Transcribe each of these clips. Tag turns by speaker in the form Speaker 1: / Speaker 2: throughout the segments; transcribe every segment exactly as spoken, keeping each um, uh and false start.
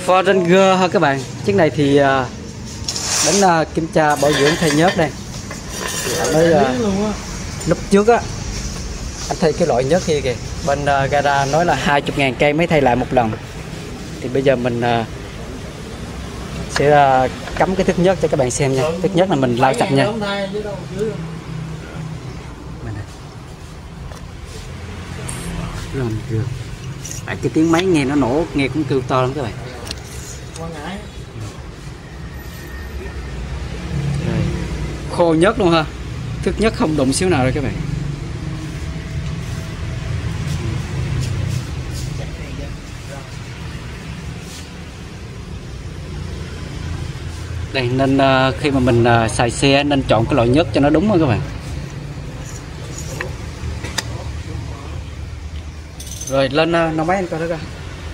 Speaker 1: Ford Ranger ha các bạn. Chiếc này thì đến kiểm tra bảo dưỡng thay nhớt đây. Mới lúc trước á anh thay cái loại nhớt kia kìa, bên uh, gara nói là hai mươi ngàn cây mới thay lại một lần. Thì bây giờ mình uh, sẽ uh, cắm cái thước nhớt cho các bạn xem nha. Thước nhớt là mình lau sạch nha. Tại cái tiếng máy nghe nó nổ, nghe cũng kêu to lắm các bạn. Rồi. Khô nhớt luôn ha, thước nhớt không đụng xíu nào rồi các bạn. Đây nên uh, khi mà mình uh, xài xe nên chọn cái loại nhớt cho nó đúng đó các bạn. Rồi lên uh, nấu máy anh coi đó coi.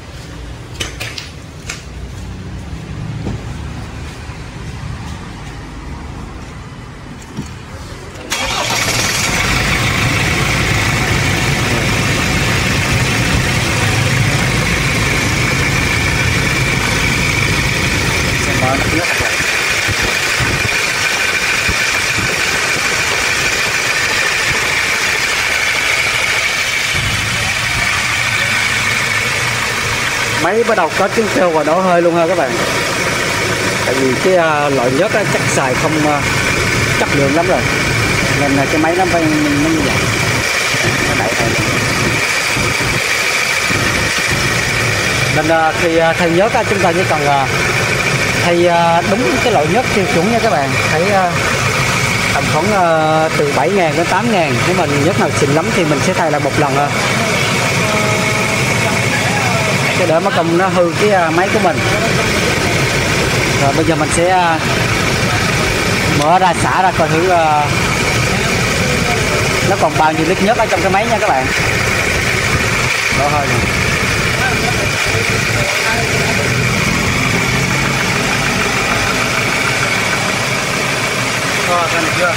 Speaker 1: Máy bắt đầu có tiếng kêu và nổ hơi luôn ha các bạn. Tại vì cái uh, loại nhớt đó chắc xài không uh, chất lượng lắm rồi, nên là cái máy nó phải nó như vậy. Nó đẩy thôi. Nên uh, khi uh, thay nhớt uh, chúng ta chỉ cần uh, thay uh, đúng cái loại nhớt tiêu chuẩn nha các bạn. Thấy uh, tầm khoảng uh, từ bảy ngàn đến tám ngàn. Nếu mà nhớt nào xịn lắm thì mình sẽ thay lại một lần thôi, cho đỡ mất công nó hư cái máy của mình. Rồi bây giờ mình sẽ mở ra xả ra coi thử nó còn bao nhiêu lít nhớt ở trong cái máy nha các bạn. Đó thôi nè. Rồi thành chưa?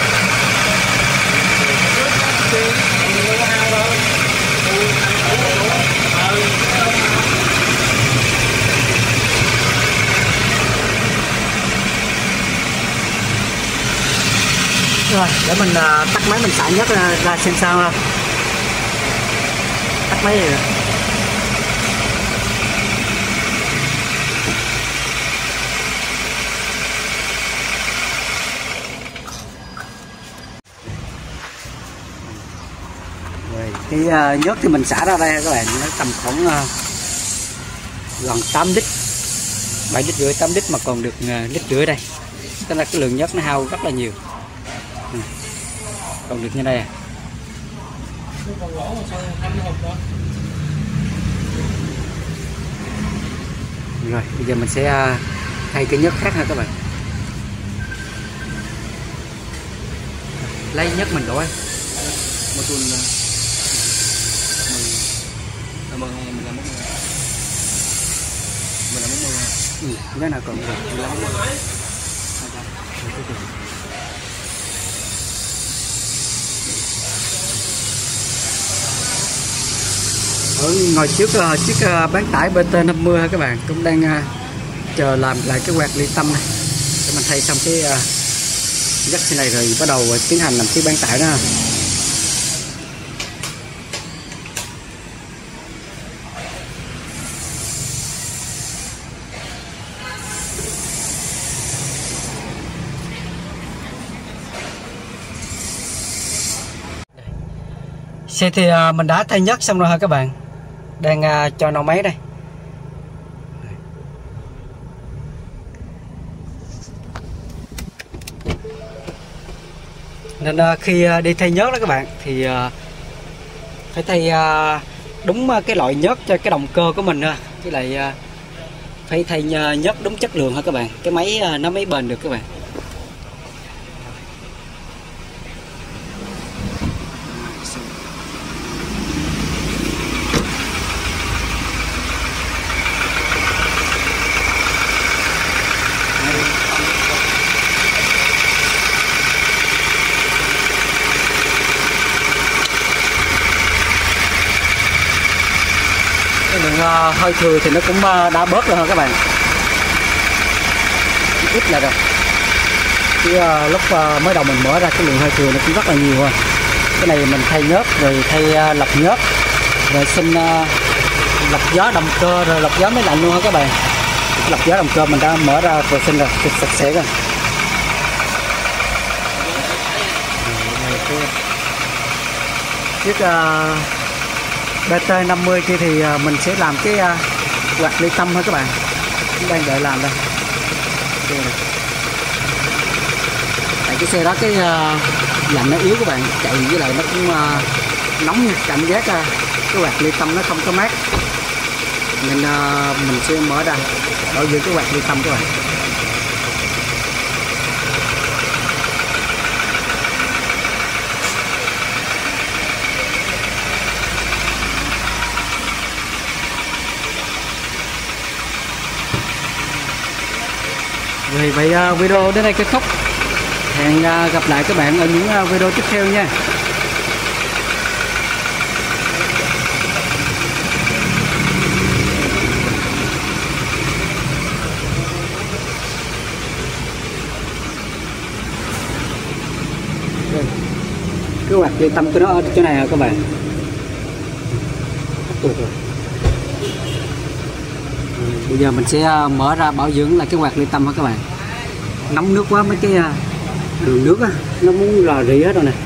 Speaker 1: Rồi để mình uh, tắt máy mình xả nhớt ra, ra xem sao ha. Tắt máy rồi. Rồi cái uh, nhớt thì mình xả ra đây các bạn, nó tầm khoảng uh, gần tám lít, bảy lít rưỡi, tám lít mà còn được uh, lít rưỡi đây. Tức là cái lượng nhớt nó hao rất là nhiều. Còn được như này à. Rồi bây giờ mình sẽ thay cái nhớt khác ha các bạn. Lấy nhớt mình đổi một tuần mình làm mất mình làm mất mình làm mất ừ, cái nào còn được ở ngồi trước uh, chiếc uh, bán tải bê tê năm mươi ha các bạn, cũng đang uh, chờ làm lại cái quạt ly tâm này để mình thay xong cái uh, dắt xe này rồi bắt đầu uh, tiến hành làm chiếc bán tải đó. Xe thì uh, mình đã thay nhớt xong rồi ha các bạn, đang uh, cho nổ máy đây. Nên uh, khi uh, đi thay nhớt đó các bạn thì uh, phải thay uh, đúng uh, cái loại nhớt cho cái động cơ của mình ha, với lại uh, phải thay nhớt đúng chất lượng ha các bạn, cái máy uh, nó mới bền được các bạn. Cái lượng uh, hơi thừa thì nó cũng uh, đã bớt rồi ha các bạn. ít là rồi. Chứ uh, lúc uh, mới đầu mình mở ra cái lượng hơi thừa nó cũng rất là nhiều rồi. Cái này mình thay nhớt rồi thay uh, lọc nhớt, vệ sinh uh, lọc gió động cơ rồi lọc gió máy lạnh luôn hả các bạn. Lọc gió động cơ mình đã mở ra vệ sinh rồi, sạch sẽ rồi. Chiếc uh, bê tê năm mươi kia thì uh, mình sẽ làm cái uh, quạt ly tâm thôi các bạn. Chúng đang đợi làm đây. Tại cái xe đó cái uh, lạnh nó yếu các bạn, chạy với lại nó cũng uh, nóng nha, cảm giác uh, cái quạt ly tâm nó không có mát, nên uh, mình sẽ mở ra bảo dưỡng cái quạt ly tâm các bạn. Rồi vậy uh, video đến đây kết thúc. Hẹn uh, gặp lại các bạn ở những uh, video tiếp theo nha. Cái quạt ly tâm của nó ở chỗ này hả các bạn. Rồi. Bây giờ mình sẽ mở ra bảo dưỡng lại cái quạt ly tâm hả các bạn. Nóng nước quá, mấy cái đường nước á nó muốn rò rỉ hết rồi nè.